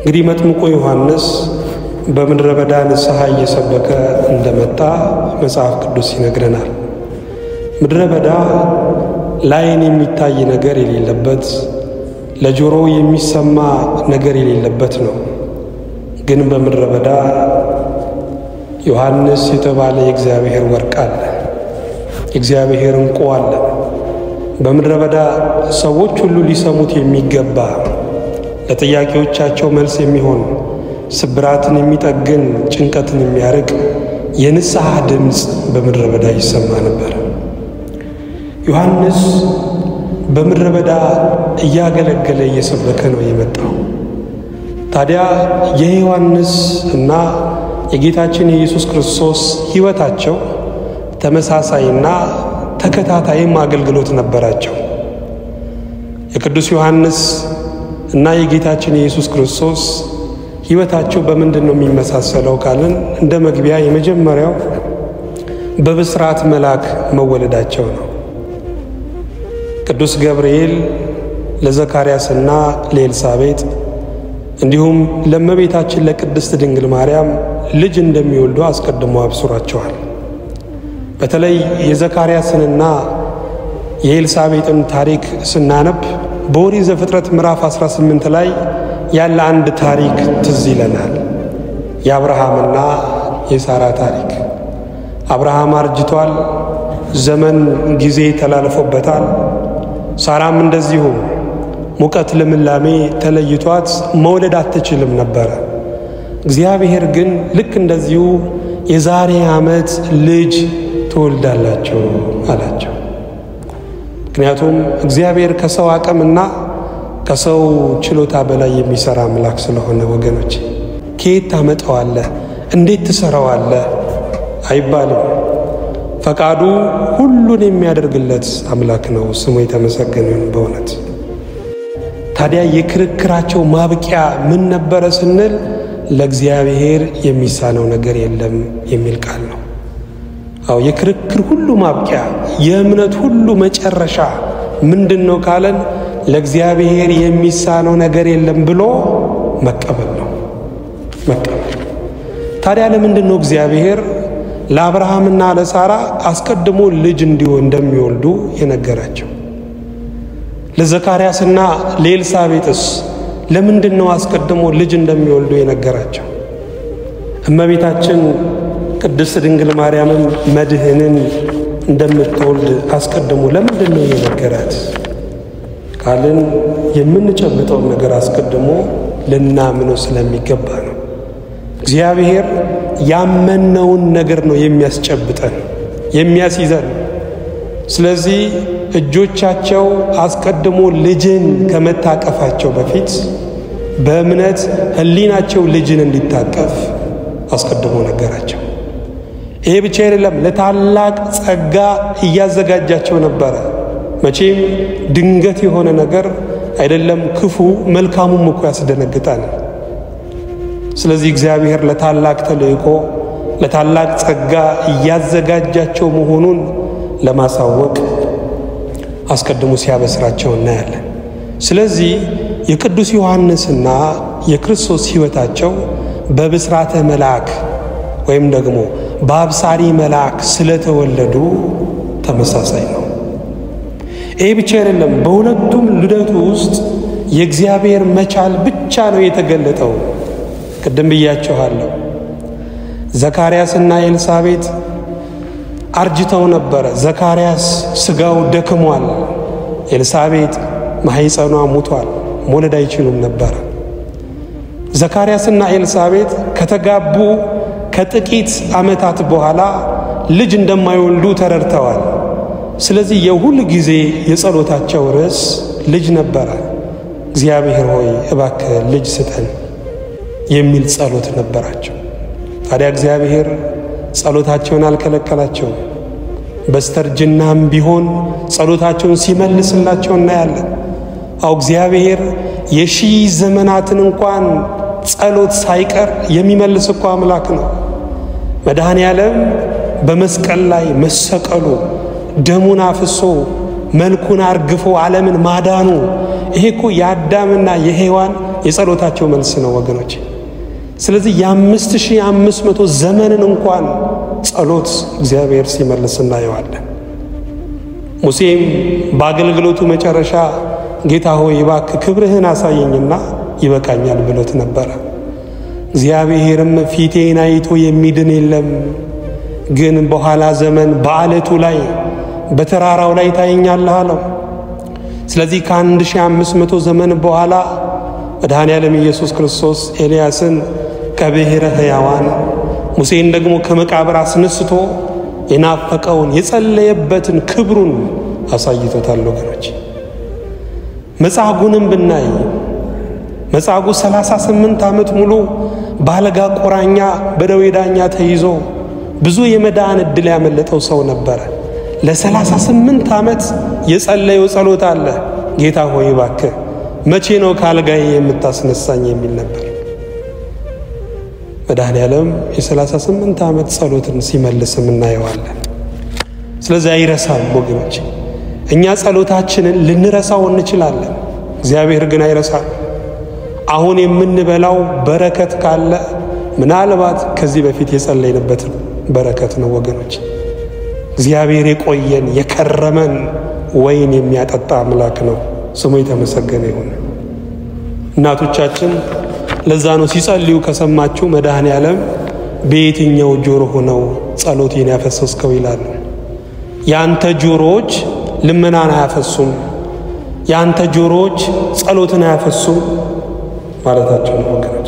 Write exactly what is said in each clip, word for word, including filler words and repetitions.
እንግዲህ መጥምቁ ዮሐንስ በምድረ በዳ ንስሐ እየሰበከ እንደመጣ መጽሐፍ ቅዱስ ይነግረናል። ምድረ በዳ ላይን የሚታይ ነገር የሌለበት ለጆሮ የሚሰማ ነገር የሌለበት ነው። ግን በምድረ በዳ ዮሐንስ የተባለ የእግዚአብሔር ወርቅ አለ፣ የእግዚአብሔር ዕንቁ አለ። በምድረ በዳ ሰዎች ሁሉ ሊሰሙት የሚገባ ለጥያቄዎቻቸው መልስ የሚሆን ስብራትን የሚጠግን ጭንቀትን የሚያርቅ የንስሐ ድምፅ በምድረ በዳ ይሰማ ነበር። ዮሐንስ በምድረ በዳ እያገለገለ እየሰበከ ነው የመጣው። ታዲያ የዮሐንስ እና የጌታችን የኢየሱስ ክርስቶስ ሕይወታቸው ተመሳሳይና ተከታታይም አገልግሎት ነበራቸው። የቅዱስ ዮሐንስ እና የጌታችን የኢየሱስ ክርስቶስ ሕይወታቸው በምንድን ነው የሚመሳሰለው ካልን እንደ መግቢያ የመጀመሪያው በብስራት መልአክ መወለዳቸው ነው። ቅዱስ ገብርኤል ለዘካርያስና ለኤልሳቤጥ እንዲሁም ለእመቤታችን ለቅድስት ድንግል ማርያም ልጅ እንደሚወልዱ አስቀድሞ አብስሯቸዋል። በተለይ የዘካርያስንና የኤልሳቤጥን ታሪክ ስናነብ በኦሪት ዘፍጥረት ምዕራፍ አስራ ስምንት ላይ ያለ አንድ ታሪክ ትዝ ይለናል። የአብርሃምና የሳራ ታሪክ። አብርሃም አርጅቷል፣ ዘመን ጊዜ ተላልፎበታል። ሳራም እንደዚሁ ሙቀት ልምላሜ ተለይቷት መውለድ አትችልም ነበር። እግዚአብሔር ግን ልክ እንደዚሁ የዛሬ ዓመት ልጅ ትወልዳላችሁ አላቸው። ምክንያቱም እግዚአብሔር ከሰው አቅምና ከሰው ችሎታ በላይ የሚሰራ አምላክ ስለሆነ ወገኖች፣ ከየት ታመጣዋለህ እንዴት ትሰራዋለህ አይባልም። ፈቃዱ ሁሉን የሚያደርግለት አምላክ ነው። ስሙ የተመሰገነ ይሁን በእውነት። ታዲያ የክርክራቸው ማብቂያ ምን ነበረ ስንል ለእግዚአብሔር የሚሳነው ነገር የለም የሚል ቃል ነው። አው የክርክር ሁሉ ማብቂያ የእምነት ሁሉ መጨረሻ ምንድነው ካለን ለእግዚአብሔር የሚሳነው ነገር የለም ብሎ መቀበል ነው መቀበል። ታዲያ ለምንድነው እግዚአብሔር ለአብርሃምና ለሳራ አስቀድሞ ልጅ እንዲሁ እንደሚወልዱ የነገራቸው? ለዘካርያስና ለኤልሳቤጥስ ለምንድነው አስቀድሞ ልጅ እንደሚወልዱ የነገራቸው? እመቤታችን ቅድስት ድንግል ማርያምም መድህንን እንደምትወልድ አስቀድሞ ለምንድነው የነገራት ካልን የምንጨብጠው ነገር አስቀድሞ ልናምነው ስለሚገባ ነው። እግዚአብሔር ያመነውን ነገር ነው የሚያስጨብጠን የሚያስይዘን። ስለዚህ እጆቻቸው አስቀድሞ ልጅን ከመታቀፋቸው በፊት በእምነት ሕሊናቸው ልጅን እንዲታቀፍ አስቀድሞ ነገራቸው። ይሄ ብቻ አይደለም፣ ለታላቅ ጸጋ እያዘጋጃቸው ነበረ። መቼም ድንገት የሆነ ነገር አይደለም ክፉ መልካሙም እኮ ያስደነግጣል። ስለዚህ እግዚአብሔር ለታላቅ ተልእኮ ለታላቅ ጸጋ እያዘጋጃቸው መሆኑን ለማሳወቅ አስቀድሞ ሲያበስራቸው እናያለን። ስለዚህ የቅዱስ ዮሐንስና የክርስቶስ ሕይወታቸው በብስራተ መልአክ ወይም ደግሞ በአብሳሪ መልአክ ስለተወለዱ ተመሳሳይ ነው። ይሄ ብቻ አይደለም፣ በሁለቱም ልደቱ ውስጥ የእግዚአብሔር መቻል ብቻ ነው የተገለጠው። ቅድም ብያችኋለሁ፣ ዘካርያስና ኤልሳቤጥ አርጅተው ነበረ። ዘካርያስ ስጋው ደክሟል፣ ኤልሳቤጥ ማህፀኗ ሙቷል፣ መውለድ አይችሉም ነበር። ዘካርያስና ኤልሳቤጥ ከተጋቡ ከጥቂት ዓመታት በኋላ ልጅ እንደማይወልዱ ተረድተዋል። ስለዚህ የሁሉ ጊዜ የጸሎታቸው ርዕስ ልጅ ነበረ። እግዚአብሔር ሆይ እባክህ ልጅ ስጠን የሚል ጸሎት ነበራቸው። ታዲያ እግዚአብሔር ጸሎታቸውን አልከለከላቸውም። በስተርጅናም ቢሆን ጸሎታቸውን ሲመልስላቸው እናያለን። አው እግዚአብሔር የሺህ ዘመናትን እንኳን ጸሎት ሳይቀር የሚመልስ እኮ አምላክ ነው። መድኃኔ ዓለም በመስቀል ላይ መሰቀሉ፣ ደሙን አፍሶ መልኩን አርግፎ ዓለምን ማዳኑ፣ ይሄ እኮ የአዳምና የሔዋን የጸሎታቸው መልስ ነው ወገኖች። ስለዚህ የአምስት ሺህ አምስት መቶ ዘመንን እንኳን ጸሎት እግዚአብሔር ሲመልስ እናየዋለን። ሙሴም በአገልግሎቱ መጨረሻ ጌታ ሆይ እባክህ ክብርህን አሳየኝና ይበቃኛል ብሎት ነበር። እግዚአብሔርም ፊቴን አይቶ የሚድን የለም፣ ግን በኋላ ዘመን በአለቱ ላይ በተራራው ላይ ታየኛለህ አለው። ስለዚህ ከአንድ ሺህ አምስት መቶ ዘመን በኋላ መድኃኔዓለም ኢየሱስ ክርስቶስ ኤልያስን ከብሔረ ሕያዋን ሙሴን ደግሞ ከመቃብር አስነስቶ የናፈቀውን የጸለየበትን ክብሩን አሳይቶታል ወገኖች። መጻጉዕንም ብናይ መጻጉዕ ሰላሳ ስምንት ዓመት ሙሉ ባለጋ ቆራኛ በደዌ ዳኛ ተይዞ ብዙ የመዳን ዕድል ያመለጠው ሰው ነበር። ለሰላሳ ስምንት ዓመት የጸለየው ጸሎት አለ። ጌታ ሆይ እባክህ መቼ ነው ካልጋዬ የምታስነሳኝ የሚል ነበር። መድኃኔዓለም የሰላሳ ስምንት ዓመት ጸሎትን ሲመልስም እናየዋለን። ስለዚህ አይረሳም ወገኖች። እኛ ጸሎታችንን ልንረሳው እንችላለን፣ እግዚአብሔር ግን አይረሳም። አሁን የምንበላው በረከት ካለ ምናልባት ከዚህ በፊት የጸለይንበት በረከት ነው ወገኖች። እግዚአብሔር የቆየን የከረመን ወይን የሚያጠጣ አምላክ ነው። ስሙ የተመሰገነ ይሁን። እናቶቻችን ለዛ ነው ሲጸልዩ ከሰማችሁ መድኃኔዓለም በየትኛው ጆሮ ሆነው ጸሎቴን ያፈሰስከው ይላሉ። ያንተ ጆሮዎች ልመናን አያፈሱም፣ ያንተ ጆሮዎች ጸሎትን አያፈሱም ማለታቸው ነው ወገኖች።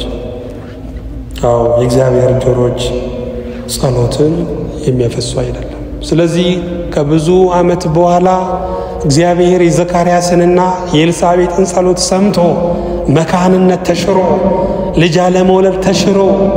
አዎ የእግዚአብሔር ጆሮዎች ጸሎትን የሚያፈሱ አይደለም። ስለዚህ ከብዙ ዓመት በኋላ እግዚአብሔር የዘካርያስንና የኤልሳቤጥን ጸሎት ሰምቶ መካንነት ተሽሮ ልጅ አለመውለድ ተሽሮ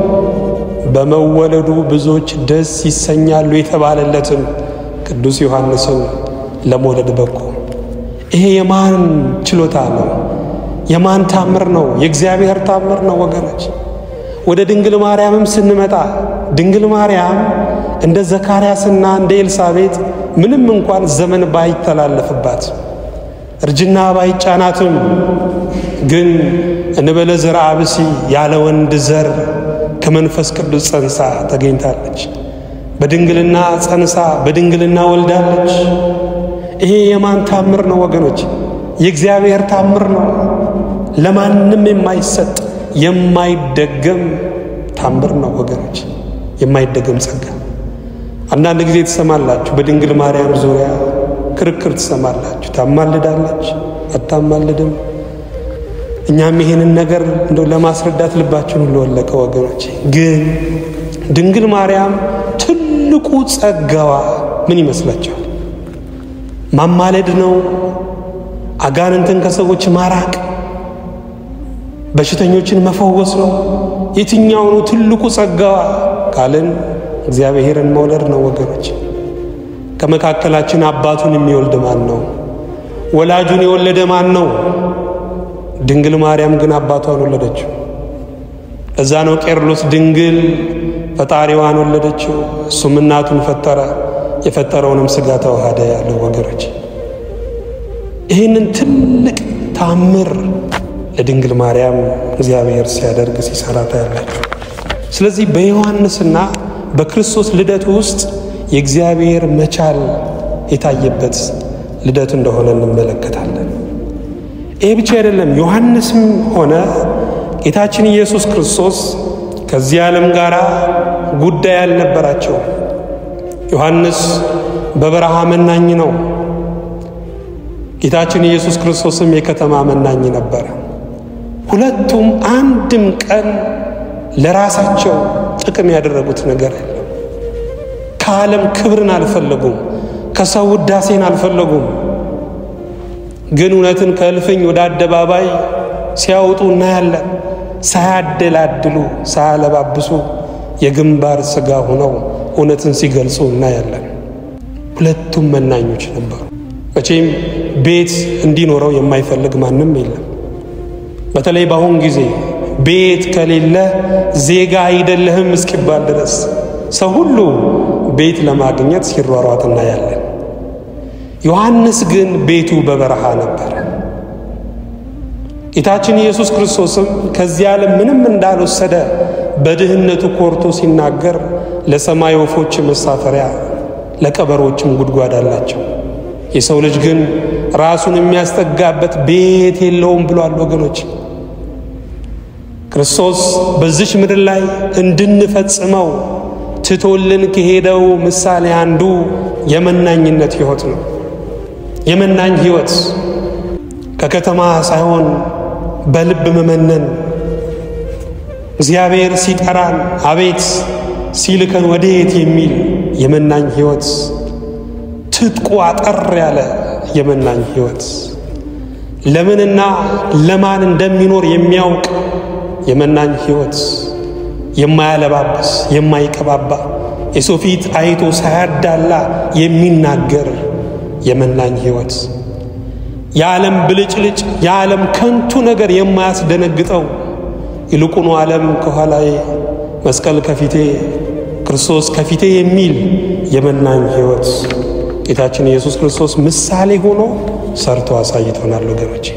በመወለዱ ብዙዎች ደስ ይሰኛሉ የተባለለትን ቅዱስ ዮሐንስን ለመውለድ በቁ። ይሄ የማን ችሎታ ነው? የማን ታምር ነው? የእግዚአብሔር ታምር ነው ወገኖች። ወደ ድንግል ማርያምም ስንመጣ ድንግል ማርያም እንደ ዘካርያስና እንደ ኤልሳቤጥ ምንም እንኳን ዘመን ባይተላለፍባት እርጅና ባይጫናትም ግን እንበለ ዘርአ ብእሲ ያለ ወንድ ዘር ከመንፈስ ቅዱስ ጸንሳ ተገኝታለች። በድንግልና ጸንሳ በድንግልና ወልዳለች። ይሄ የማን ታምር ነው ወገኖች? የእግዚአብሔር ታምር ነው። ለማንም የማይሰጥ የማይደገም ታምር ነው ወገኖች፣ የማይደገም ጸጋ። አንዳንድ ጊዜ ትሰማላችሁ በድንግል ማርያም ዙሪያ ክርክር ትሰማላችሁ። ታማልዳለች አታማልድም? እኛም ይሄንን ነገር እንደው ለማስረዳት ልባችን ሁሉ ወለቀ ወገኖች። ግን ድንግል ማርያም ትልቁ ጸጋዋ ምን ይመስላችኋል? ማማለድ ነው? አጋንንትን ከሰዎች ማራቅ፣ በሽተኞችን መፈወስ ነው? የትኛው ነው ትልቁ ጸጋዋ ካልን እግዚአብሔርን መውለድ ነው ወገኖች። ከመካከላችን አባቱን የሚወልድ ማን ነው? ወላጁን የወለደ ማን ነው? ድንግል ማርያም ግን አባቷን ወለደችው። ለዛ ነው ቄርሎስ ድንግል ፈጣሪዋን ወለደችው፣ እሱም እናቱን ፈጠረ፣ የፈጠረውንም ሥጋ ተዋሃደ ያለው ወገኖች። ይህንን ትልቅ ታምር ለድንግል ማርያም እግዚአብሔር ሲያደርግ ሲሰራ ታያላችሁ። ስለዚህ በዮሐንስና በክርስቶስ ልደት ውስጥ የእግዚአብሔር መቻል የታየበት ልደት እንደሆነ እንመለከታለን። ይህ ብቻ አይደለም። ዮሐንስም ሆነ ጌታችን ኢየሱስ ክርስቶስ ከዚህ ዓለም ጋር ጉዳይ አልነበራቸው። ዮሐንስ በበረሃ መናኝ ነው። ጌታችን ኢየሱስ ክርስቶስም የከተማ መናኝ ነበር። ሁለቱም አንድም ቀን ለራሳቸው ጥቅም ያደረጉት ነገር የለም። ከዓለም ክብርን አልፈለጉም፣ ከሰው ውዳሴን አልፈለጉም። ግን እውነትን ከእልፍኝ ወደ አደባባይ ሲያወጡ እናያለን። ሳያደላድሉ ሳያለባብሱ የግንባር ሥጋ ሆነው እውነትን ሲገልጹ እናያለን። ሁለቱም መናኞች ነበሩ። መቼም ቤት እንዲኖረው የማይፈልግ ማንም የለም። በተለይ በአሁን ጊዜ ቤት ከሌለ ዜጋ አይደለህም እስኪባል ድረስ ሰው ሁሉ ቤት ለማግኘት ሲሯሯጥ እናያለን። ዮሐንስ ግን ቤቱ በበረሃ ነበር። ጌታችን ኢየሱስ ክርስቶስም ከዚህ ዓለም ምንም እንዳልወሰደ በድህነቱ ኮርቶ ሲናገር ለሰማይ ወፎች መሳፈሪያ ለቀበሮችም ጉድጓድ አላቸው፣ የሰው ልጅ ግን ራሱን የሚያስጠጋበት ቤት የለውም ብሏል። ወገኖች ክርስቶስ በዚህ ምድር ላይ እንድንፈጽመው ትቶልን ከሄደው ምሳሌ አንዱ የመናኝነት ሕይወት ነው። የመናኝ ሕይወት ከከተማ ሳይሆን በልብ መመነን፣ እግዚአብሔር ሲጠራን አቤት ሲልከን ወዴት የሚል የመናኝ ሕይወት፣ ትጥቁ አጠር ያለ የመናኝ ሕይወት፣ ለምንና ለማን እንደሚኖር የሚያውቅ የመናኝ ሕይወት፣ የማያለባብስ የማይቀባባ የሰው ፊት አይቶ ሳያዳላ የሚናገር የመናኝ ሕይወት፣ የዓለም ብልጭልጭ የዓለም ከንቱ ነገር የማያስደነግጠው ይልቁኑ ዓለም ከኋላዬ መስቀል ከፊቴ ክርስቶስ ከፊቴ የሚል የመናኝ ሕይወት ጌታችን ኢየሱስ ክርስቶስ ምሳሌ ሆኖ ሰርቶ አሳይቶናል። ወገኖች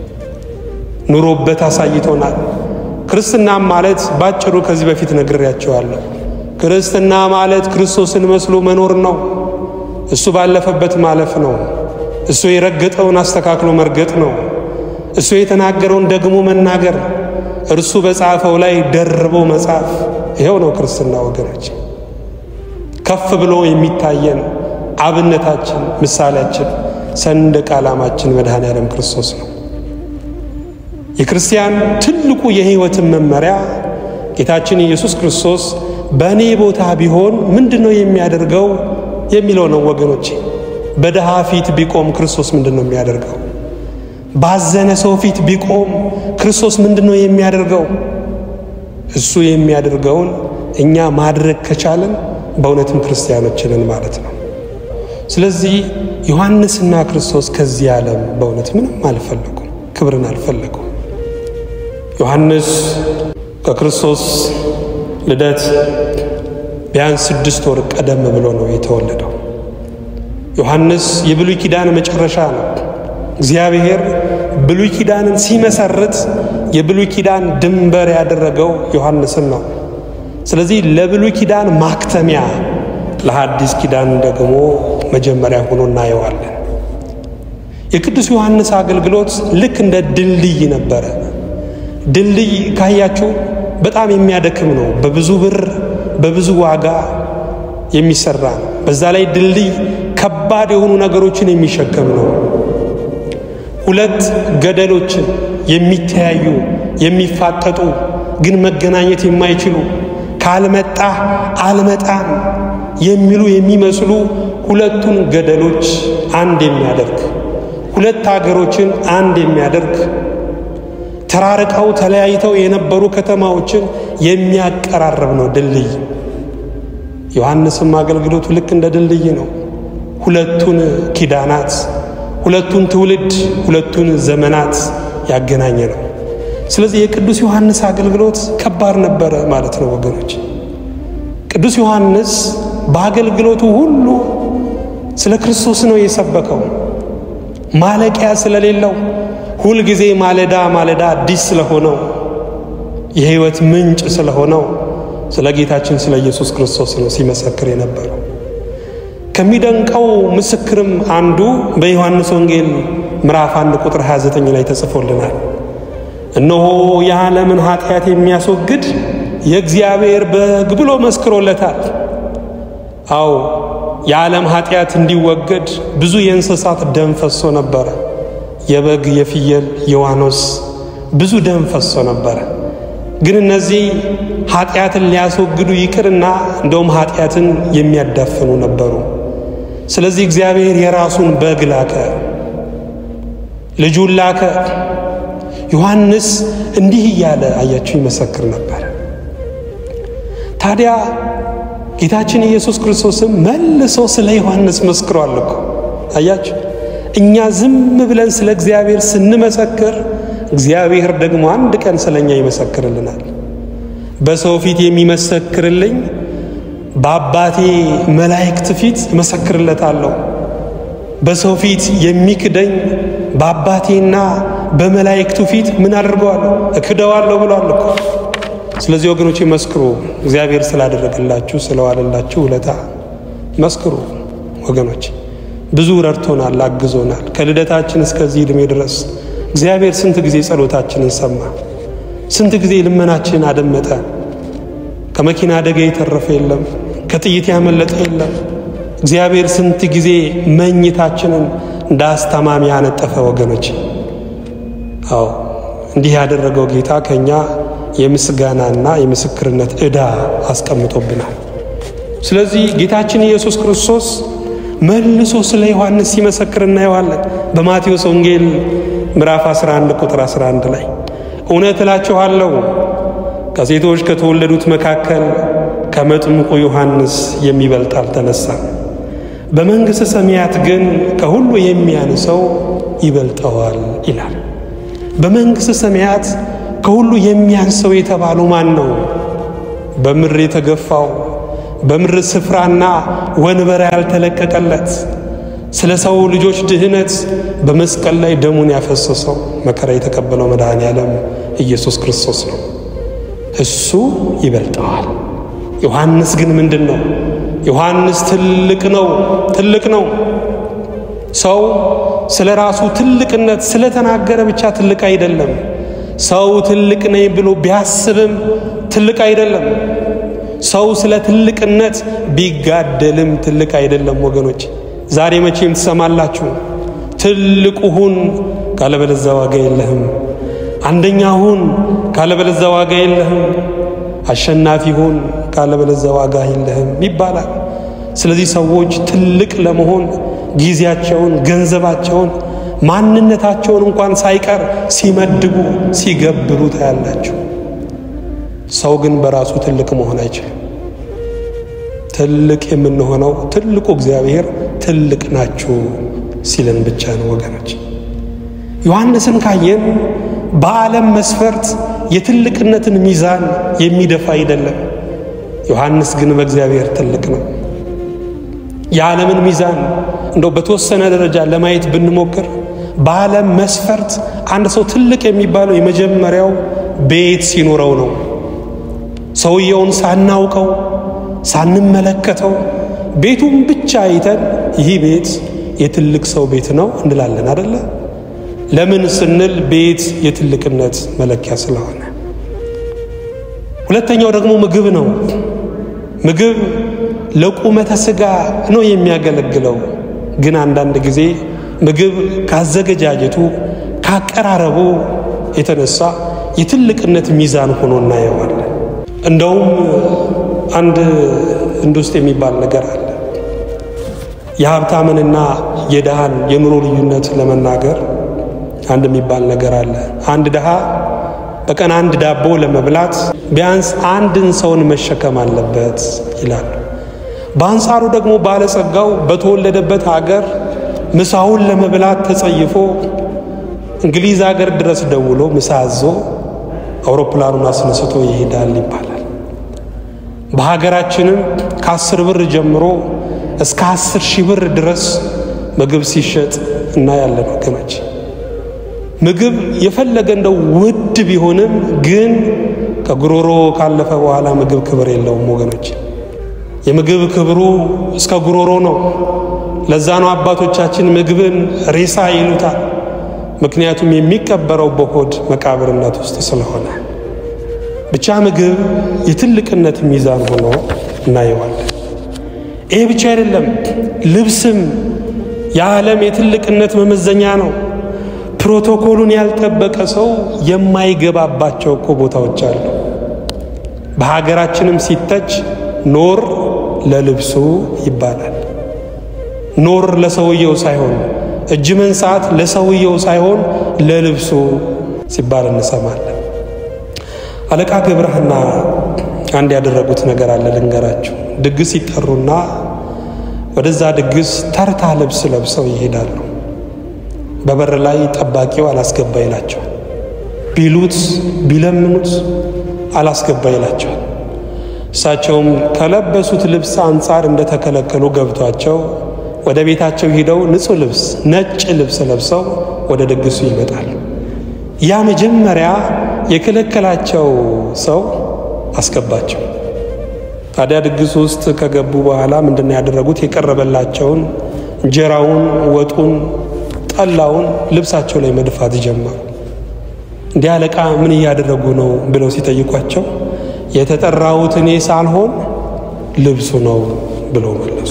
ኑሮበት አሳይቶናል። ክርስትና ማለት ባጭሩ ከዚህ በፊት ነግሬያቸዋለሁ። ክርስትና ማለት ክርስቶስን መስሎ መኖር ነው። እሱ ባለፈበት ማለፍ ነው። እሱ የረገጠውን አስተካክሎ መርገጥ ነው። እሱ የተናገረውን ደግሞ መናገር፣ እርሱ በጻፈው ላይ ደርቦ መጻፍ። ይሄው ነው ክርስትና ወገኖች። ከፍ ብሎ የሚታየን አብነታችን፣ ምሳሌያችን፣ ሰንደቅ ዓላማችን መድኃኔዓለም ክርስቶስ ነው። የክርስቲያን ትልቁ የሕይወት መመሪያ ጌታችን ኢየሱስ ክርስቶስ በእኔ ቦታ ቢሆን ምንድነው የሚያደርገው የሚለው ነው ወገኖች። በደሃ ፊት ቢቆም ክርስቶስ ምንድነው የሚያደርገው? ባዘነ ሰው ፊት ቢቆም ክርስቶስ ምንድነው የሚያደርገው? እሱ የሚያደርገውን እኛ ማድረግ ከቻለን በእውነትም ክርስቲያኖች ነን ማለት ነው። ስለዚህ ዮሐንስና ክርስቶስ ከዚህ ዓለም በእውነት ምንም አልፈለጉም፣ ክብርን አልፈለጉም። ዮሐንስ ከክርስቶስ ልደት ቢያንስ ስድስት ወር ቀደም ብሎ ነው የተወለደው። ዮሐንስ የብሉይ ኪዳን መጨረሻ ነው። እግዚአብሔር ብሉይ ኪዳንን ሲመሰርት የብሉይ ኪዳን ድንበር ያደረገው ዮሐንስን ነው። ስለዚህ ለብሉይ ኪዳን ማክተሚያ፣ ለሐዲስ ኪዳን ደግሞ መጀመሪያ ሆኖ እናየዋለን። የቅዱስ ዮሐንስ አገልግሎት ልክ እንደ ድልድይ ነበረ። ድልድይ ካያችሁ በጣም የሚያደክም ነው። በብዙ ብር በብዙ ዋጋ የሚሰራ ነው። በዛ ላይ ድልድይ ከባድ የሆኑ ነገሮችን የሚሸከም ነው። ሁለት ገደሎችን የሚተያዩ የሚፋጠጡ ግን መገናኘት የማይችሉ ካልመጣ አልመጣም የሚሉ የሚመስሉ ሁለቱን ገደሎች አንድ የሚያደርግ፣ ሁለት ሀገሮችን አንድ የሚያደርግ፣ ተራርቀው ተለያይተው የነበሩ ከተማዎችን የሚያቀራርብ ነው ድልድይ። ዮሐንስም አገልግሎቱ ልክ እንደ ድልድይ ነው። ሁለቱን ኪዳናት፣ ሁለቱን ትውልድ፣ ሁለቱን ዘመናት ያገናኘ ነው። ስለዚህ የቅዱስ ዮሐንስ አገልግሎት ከባድ ነበረ ማለት ነው ወገኖች። ቅዱስ ዮሐንስ በአገልግሎቱ ሁሉ ስለ ክርስቶስ ነው የሰበከው። ማለቂያ ስለሌለው ሁል ጊዜ ማለዳ ማለዳ አዲስ ስለሆነው የሕይወት ምንጭ ስለሆነው ስለ ጌታችን ስለ ኢየሱስ ክርስቶስ ነው ሲመሰክር የነበረው። ከሚደንቀው ምስክርም አንዱ በዮሐንስ ወንጌል ምዕራፍ አንድ ቁጥር ሃያ ዘጠኝ ላይ ተጽፎልናል። እነሆ የዓለምን ኃጢአት የሚያስወግድ የእግዚአብሔር በግ ብሎ መስክሮለታል። አዎ የዓለም ኃጢአት እንዲወገድ ብዙ የእንስሳት ደም ፈሶ ነበረ። የበግ፣ የፍየል፣ የዋኖስ ብዙ ደም ፈሶ ነበረ። ግን እነዚህ ኃጢአትን ሊያስወግዱ ይቅርና እንደውም ኃጢአትን የሚያዳፍኑ ነበሩ። ስለዚህ እግዚአብሔር የራሱን በግ ላከ፣ ልጁን ላከ። ዮሐንስ እንዲህ እያለ አያችሁ ይመሰክር ነበር። ታዲያ ጌታችን ኢየሱስ ክርስቶስም መልሶ ስለ ዮሐንስ መስክሯል እኮ አያችሁ። እኛ ዝም ብለን ስለ እግዚአብሔር ስንመሰክር እግዚአብሔር ደግሞ አንድ ቀን ስለኛ ይመሰክርልናል። በሰው ፊት የሚመሰክርልኝ በአባቴ መላእክት ፊት መሰክርለታለሁ። በሰው ፊት የሚክደኝ በአባቴና በመላእክቱ ፊት ምን አድርገዋለሁ እክደዋለሁ ብሏል እኮ። ስለዚህ ወገኖቼ መስክሩ፣ እግዚአብሔር ስላደረገላችሁ ስለዋለላችሁ ውለታ መስክሩ ወገኖቼ። ብዙ ረድቶናል፣ አግዞናል። ከልደታችን እስከዚህ ዕድሜ ድረስ እግዚአብሔር ስንት ጊዜ ጸሎታችንን ሰማ፣ ስንት ጊዜ ልመናችንን አደመጠ። ከመኪና አደጋ የተረፈ የለም፣ ከጥይት ያመለጠ የለም። እግዚአብሔር ስንት ጊዜ መኝታችንን እንዳስተማሚ ያነጠፈ ወገኖች። አዎ እንዲህ ያደረገው ጌታ ከኛ የምስጋናና የምስክርነት ዕዳ አስቀምጦብናል። ስለዚህ ጌታችን ኢየሱስ ክርስቶስ መልሶ ስለ ዮሐንስ ሲመሰክር እናየዋለን በማቴዎስ ወንጌል ምዕራፍ አስራ አንድ ቁጥር አስራ አንድ ላይ እውነት እላችኋለሁ ከሴቶች ከተወለዱት መካከል ከመጥምቁ ዮሐንስ የሚበልጥ አልተነሳም፣ በመንግሥተ ሰማያት ግን ከሁሉ የሚያንሰው ይበልጠዋል ይላል። በመንግሥተ ሰማያት ከሁሉ የሚያንሰው የተባለው ማን ነው? በምድር የተገፋው በምድር ስፍራና ወንበር ያልተለቀቀለት ስለ ሰው ልጆች ድህነት በመስቀል ላይ ደሙን ያፈሰሰው መከራ የተቀበለው መድኃኔዓለም ኢየሱስ ክርስቶስ ነው። እሱ ይበልጠዋል። ዮሐንስ ግን ምንድነው? ዮሐንስ ትልቅ ነው ትልቅ ነው። ሰው ስለራሱ ትልቅነት ስለተናገረ ብቻ ትልቅ አይደለም። ሰው ትልቅ ነኝ ብሎ ቢያስብም ትልቅ አይደለም። ሰው ስለ ትልቅነት ቢጋደልም ትልቅ አይደለም ወገኖች። ዛሬ መቼም ትሰማላችሁ ትልቁ ሁን ካለበለዚያ ዋጋ የለህም፣ አንደኛ ሁን ካለበለዚያ ዋጋ የለህም፣ አሸናፊ ሁን ካለበለዚያ ዋጋ የለህም ይባላል። ስለዚህ ሰዎች ትልቅ ለመሆን ጊዜያቸውን፣ ገንዘባቸውን፣ ማንነታቸውን እንኳን ሳይቀር ሲመድቡ ሲገብሩ ታያላችሁ። ሰው ግን በራሱ ትልቅ መሆን አይችልም። ትልቅ የምንሆነው ትልቁ እግዚአብሔር ትልቅ ናችሁ ሲለን ብቻ ነው ወገኖች። ዮሐንስን ካየን በዓለም መስፈርት የትልቅነትን ሚዛን የሚደፋ አይደለም። ዮሐንስ ግን በእግዚአብሔር ትልቅ ነው። የዓለምን ሚዛን እንደው በተወሰነ ደረጃ ለማየት ብንሞክር በዓለም መስፈርት አንድ ሰው ትልቅ የሚባለው የመጀመሪያው ቤት ሲኖረው ነው። ሰውየውን ሳናውቀው ሳንመለከተው ቤቱን ብቻ አይተን ይህ ቤት የትልቅ ሰው ቤት ነው እንላለን አይደለ? ለምን ስንል ቤት የትልቅነት መለኪያ ስለሆነ። ሁለተኛው ደግሞ ምግብ ነው። ምግብ ለቁመተ ሥጋ ነው የሚያገለግለው። ግን አንዳንድ ጊዜ ምግብ ካዘገጃጀቱ ካቀራረቡ የተነሳ የትልቅነት ሚዛን ሆኖ እናየዋለን። እንደውም አንድ እንዱስት የሚባል ነገር አለ። የሀብታምንና የድሃን የኑሮ ልዩነት ለመናገር አንድ የሚባል ነገር አለ። አንድ ድሃ በቀን አንድ ዳቦ ለመብላት ቢያንስ አንድን ሰውን መሸከም አለበት ይላል። በአንጻሩ ደግሞ ባለጸጋው በተወለደበት ሀገር ምሳውን ለመብላት ተጸይፎ እንግሊዝ ሀገር ድረስ ደውሎ ምሳ አዞ አውሮፕላኑን አስነስቶ ይሄዳል ይባላል። በሀገራችንም ከአስር ብር ጀምሮ እስከ አስር ሺህ ብር ድረስ ምግብ ሲሸጥ እናያለን ወገኖች። ምግብ የፈለገ እንደው ውድ ቢሆንም ግን ከጉሮሮ ካለፈ በኋላ ምግብ ክብር የለውም ወገኖች። የምግብ ክብሩ እስከ ጉሮሮ ነው። ለዛ ነው አባቶቻችን ምግብን ሬሳ ይሉታል። ምክንያቱም የሚቀበረው በሆድ መቃብርነት ውስጥ ስለሆነ። ብቻ ምግብ የትልቅነት ሚዛን ሆኖ እናየዋለን። ይሄ ብቻ አይደለም፣ ልብስም የዓለም የትልቅነት መመዘኛ ነው። ፕሮቶኮሉን ያልጠበቀ ሰው የማይገባባቸው እኮ ቦታዎች አሉ። በሀገራችንም ሲተች ኖር ለልብሱ ይባላል። ኖር ለሰውየው ሳይሆን እጅ መንሳት ለሰውየው ሳይሆን ለልብሱ ሲባል እንሰማለን። አለቃ ገብረሃና አንድ ያደረጉት ነገር አለ ልንገራችሁ። ድግስ ይጠሩና ወደዛ ድግስ ተርታ ልብስ ለብሰው ይሄዳሉ። በበር ላይ ጠባቂው አላስገባ ይላቸው፣ ቢሉት ቢለምኑት አላስገባ ይላቸው። እሳቸውም ከለበሱት ልብስ አንፃር እንደተከለከሉ ገብቷቸው ወደ ቤታቸው ሄደው ንጹህ ልብስ ነጭ ልብስ ለብሰው ወደ ድግሱ ይመጣሉ። ያ መጀመሪያ የከለከላቸው ሰው አስገባቸው። ታዲያ ድግሱ ውስጥ ከገቡ በኋላ ምንድነው ያደረጉት? የቀረበላቸውን እንጀራውን፣ ወጡን፣ ጠላውን ልብሳቸው ላይ መድፋት ጀመሩ። እንዲህ አለቃ ምን እያደረጉ ነው ብለው ሲጠይቋቸው የተጠራሁት እኔ ሳልሆን ልብሱ ነው ብለው መለሱ።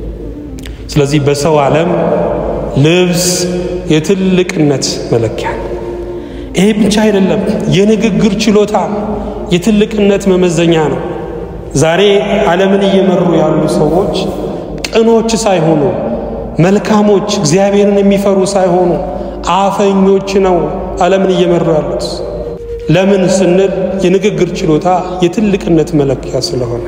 ስለዚህ በሰው ዓለም ልብስ የትልቅነት መለኪያ ነው። ይሄ ብቻ አይደለም፣ የንግግር ችሎታ የትልቅነት መመዘኛ ነው። ዛሬ ዓለምን እየመሩ ያሉ ሰዎች ቅኖች ሳይሆኑ መልካሞች እግዚአብሔርን የሚፈሩ ሳይሆኑ አፈኞች ነው ዓለምን እየመሩ ያሉት። ለምን ስንል የንግግር ችሎታ የትልቅነት መለኪያ ስለሆነ።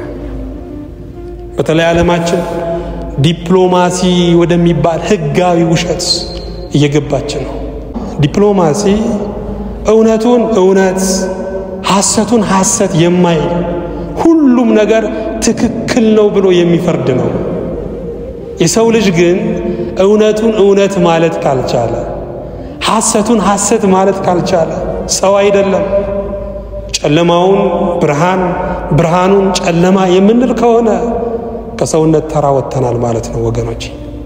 በተለይ ዓለማችን ዲፕሎማሲ ወደሚባል ህጋዊ ውሸት እየገባች ነው። ዲፕሎማሲ እውነቱን እውነት ሐሰቱን ሐሰት የማይል ሁሉም ነገር ትክክል ነው ብሎ የሚፈርድ ነው። የሰው ልጅ ግን እውነቱን እውነት ማለት ካልቻለ ሐሰቱን ሐሰት ማለት ካልቻለ ሰው አይደለም። ጨለማውን ብርሃን ብርሃኑን ጨለማ የምንል ከሆነ ከሰውነት ተራ ወጥተናል ማለት ነው ወገኖች።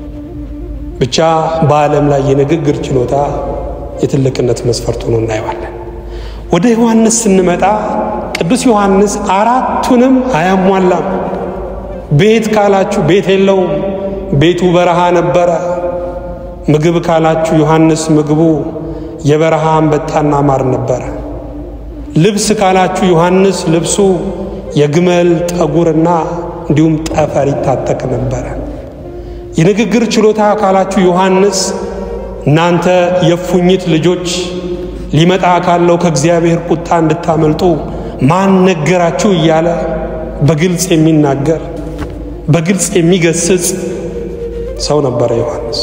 ብቻ በዓለም ላይ የንግግር ችሎታ የትልቅነት መስፈርት ሆኖ እናየዋለን። ወደ ዮሐንስ ስንመጣ ቅዱስ ዮሐንስ አራቱንም አያሟላም። ቤት ካላችሁ ቤት የለውም፣ ቤቱ በረሃ ነበረ። ምግብ ካላችሁ ዮሐንስ ምግቡ የበረሃ አንበጣና ማር ነበረ። ልብስ ካላችሁ ዮሐንስ ልብሱ የግመል ጠጉርና እንዲሁም ጠፈር ይታጠቅ ነበረ። የንግግር ችሎታ ካላችሁ ዮሐንስ እናንተ የፉኝት ልጆች ሊመጣ ካለው ከእግዚአብሔር ቁጣ እንድታመልጡ ማን ነገራችሁ እያለ በግልጽ የሚናገር በግልጽ የሚገስጽ ሰው ነበረ ዮሐንስ።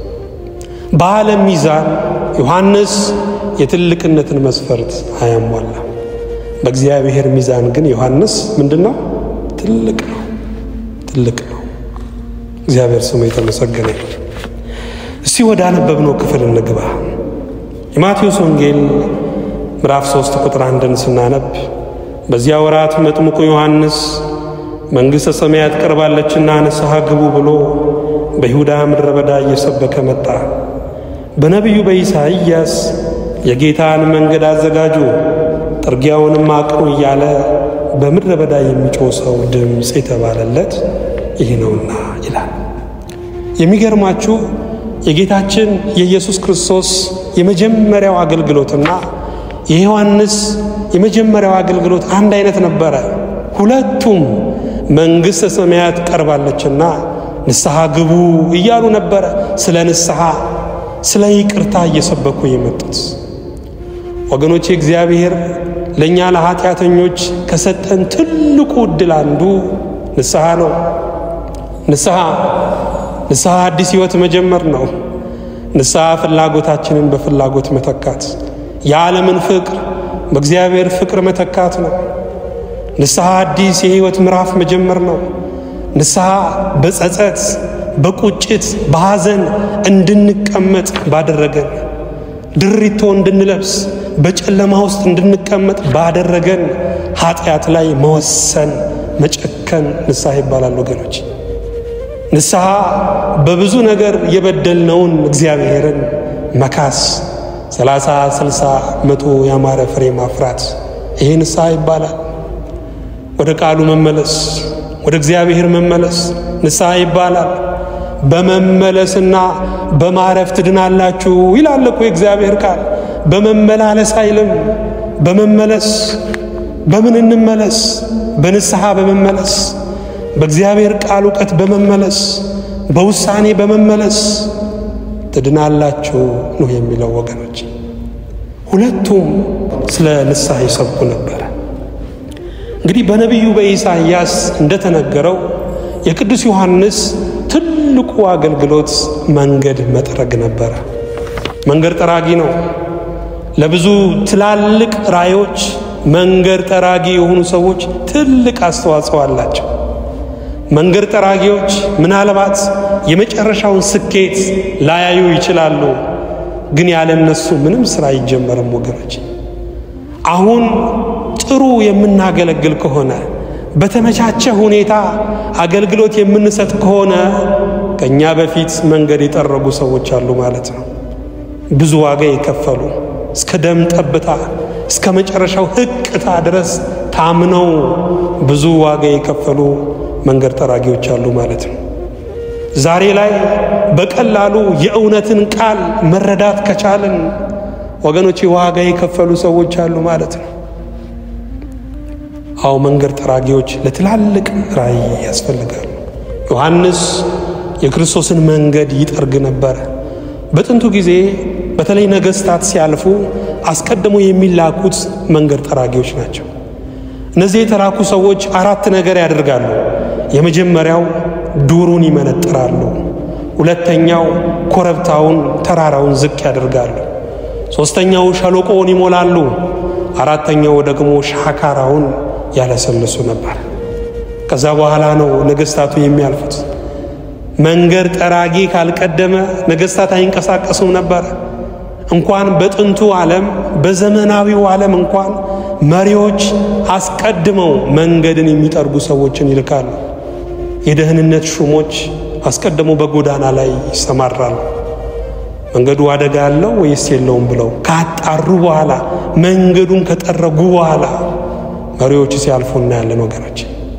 በዓለም ሚዛን ዮሐንስ የትልቅነትን መስፈርት አያሟላም። በእግዚአብሔር ሚዛን ግን ዮሐንስ ምንድነው? ትልቅ ነው፣ ትልቅ ነው። እግዚአብሔር ስሙ የተመሰገነ ይሁን። እስቲ ወደ አነበብነው ክፍል እንግባ። የማቴዎስ ወንጌል ምዕራፍ ሶስት ቁጥር አንድን ስናነብ በዚያ ወራት መጥምቁ ዮሐንስ መንግሥተ ሰማያት ቀርባለችና ንስሐ ግቡ ብሎ በይሁዳ ምድረ በዳ እየሰበከ መጣ። በነቢዩ በኢሳይያስ የጌታን መንገድ አዘጋጁ ጥርጊያውንም አቅኑ እያለ በምድረ በዳ የሚጮህ ሰው ድምፅ የተባለለት ይህ ነውና ይላል። የሚገርማችሁ የጌታችን የኢየሱስ ክርስቶስ የመጀመሪያው አገልግሎትና የዮሐንስ የመጀመሪያው አገልግሎት አንድ አይነት ነበረ። ሁለቱም መንግሥተ ሰማያት ቀርባለችና ንስሐ ግቡ እያሉ ነበረ ስለ ንስሐ ስለ ይቅርታ እየሰበኩ የመጡት። ወገኖቼ እግዚአብሔር ለኛ ለኃጢአተኞች ከሰጠን ትልቁ ዕድል አንዱ ንስሐ ነው። ንስሐ ንስሐ አዲስ ሕይወት መጀመር ነው። ንስሐ ፍላጎታችንን በፍላጎት መተካት፣ የዓለምን ፍቅር በእግዚአብሔር ፍቅር መተካት ነው። ንስሐ አዲስ የሕይወት ምዕራፍ መጀመር ነው። ንስሐ በጸጸት በቁጭት በሐዘን እንድንቀመጥ ባደረገን፣ ድሪቶ እንድንለብስ በጨለማ ውስጥ እንድንቀመጥ ባደረገን ኃጢአት ላይ መወሰን መጨከን ንስሐ ይባላል ወገኖች። ንስሐ በብዙ ነገር የበደልነውን እግዚአብሔርን መካስ፣ ሰላሳ ስልሳ መቶ ያማረ ፍሬ ማፍራት፣ ይሄ ንስሐ ይባላል። ወደ ቃሉ መመለስ፣ ወደ እግዚአብሔር መመለስ ንስሐ ይባላል። በመመለስና በማረፍ ትድናላችሁ ይላል እኮ የእግዚአብሔር ቃል። በመመላለስ አይልም። በመመለስ በምን እንመለስ? በንስሐ በመመለስ በእግዚአብሔር ቃል ዕውቀት በመመለስ በውሳኔ በመመለስ ትድናላችሁ ነው የሚለው ወገኖች። ሁለቱም ስለ ንስሐ ይሰብኩ ነበር። እንግዲህ በነቢዩ በኢሳይያስ እንደተነገረው የቅዱስ ዮሐንስ ትልቁ አገልግሎት መንገድ መጥረግ ነበር። መንገድ ጠራጊ ነው። ለብዙ ትላልቅ ራእዮች መንገድ ጠራጊ የሆኑ ሰዎች ትልቅ አስተዋጽኦ አላቸው። መንገድ ጠራጊዎች ምናልባት የመጨረሻውን ስኬት ላያዩ ይችላሉ ግን ያለ እነሱ ምንም ስራ አይጀመርም ወገኖች አሁን ጥሩ የምናገለግል ከሆነ በተመቻቸ ሁኔታ አገልግሎት የምንሰጥ ከሆነ ከኛ በፊት መንገድ የጠረጉ ሰዎች አሉ ማለት ነው ብዙ ዋጋ የከፈሉ እስከ ደም ጠብታ እስከ መጨረሻው ህቅታ ድረስ ታምነው ብዙ ዋጋ የከፈሉ መንገድ ጠራጊዎች አሉ ማለት ነው ዛሬ ላይ በቀላሉ የእውነትን ቃል መረዳት ከቻልን ወገኖች ዋጋ የከፈሉ ሰዎች አሉ ማለት ነው አው መንገድ ጠራጊዎች ለትላልቅ ራእይ ያስፈልጋሉ ዮሐንስ የክርስቶስን መንገድ ይጠርግ ነበር በጥንቱ ጊዜ በተለይ ነገስታት ሲያልፉ አስቀድሞ የሚላኩት መንገድ ጠራጊዎች ናቸው እነዚህ የተላኩ ሰዎች አራት ነገር ያደርጋሉ የመጀመሪያው ዱሩን ይመነጥራሉ ሁለተኛው ኮረብታውን ተራራውን ዝቅ ያደርጋሉ ሶስተኛው ሸለቆውን ይሞላሉ አራተኛው ደግሞ ሻካራውን ያለሰልሱ ነበር ከዛ በኋላ ነው ነገስታቱ የሚያልፉት መንገድ ጠራጊ ካልቀደመ ነገስታት አይንቀሳቀሱም ነበር እንኳን በጥንቱ ዓለም በዘመናዊው ዓለም እንኳን መሪዎች አስቀድመው መንገድን የሚጠርጉ ሰዎችን ይልካሉ የደህንነት ሹሞች አስቀድመው በጎዳና ላይ ይሰማራሉ መንገዱ አደጋ አለው ወይስ የለውም ብለው ካጣሩ በኋላ መንገዱን ከጠረጉ በኋላ መሪዎች ሲያልፉና ያለን ወገኖች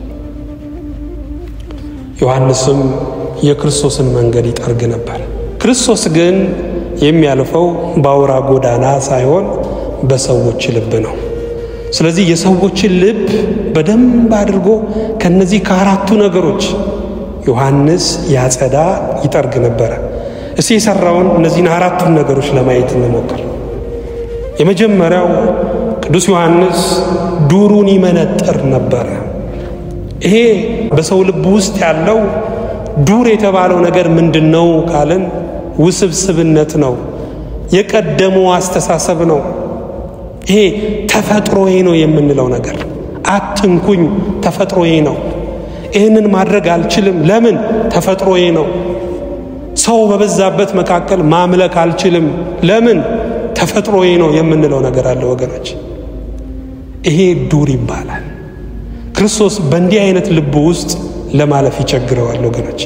ዮሐንስም የክርስቶስን መንገድ ይጠርግ ነበር ክርስቶስ ግን የሚያልፈው ባውራ ጎዳና ሳይሆን በሰዎች ልብ ነው ስለዚህ የሰዎችን ልብ በደንብ አድርጎ ከነዚህ ከአራቱ ነገሮች ዮሐንስ ያጸዳ ይጠርግ ነበር እሺ የሰራውን እነዚህን አራቱ ነገሮች ለማየት እንሞክር የመጀመሪያው ቅዱስ ዮሐንስ ዱሩን ይመነጥር ነበር ይሄ በሰው ልብ ውስጥ ያለው ዱር የተባለው ነገር ምንድነው ካለን ውስብስብነት ነው የቀደመው አስተሳሰብ ነው ይሄ ተፈጥሮዬ ነው የምንለው ነገር አትንኩኝ ተፈጥሮዬ ነው ይሄንን ማድረግ አልችልም ለምን ተፈጥሮዬ ነው ሰው በበዛበት መካከል ማምለክ አልችልም ለምን ተፈጥሮዬ ነው የምንለው ነገር አለ ወገኖች ይሄ ዱር ይባላል ክርስቶስ በእንዲህ አይነት ልብ ውስጥ ለማለፍ ይቸግረዋል ወገኖች